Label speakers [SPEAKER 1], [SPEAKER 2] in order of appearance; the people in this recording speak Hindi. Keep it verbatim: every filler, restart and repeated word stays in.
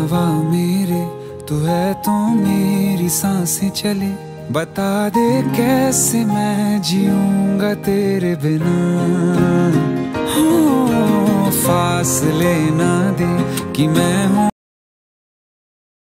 [SPEAKER 1] जानवा मेरे तू है तो मेरी सांसें चले, बता दे कैसे मैं जीऊंगा तेरे बिना। हो फासले ना दे कि मैं हूँ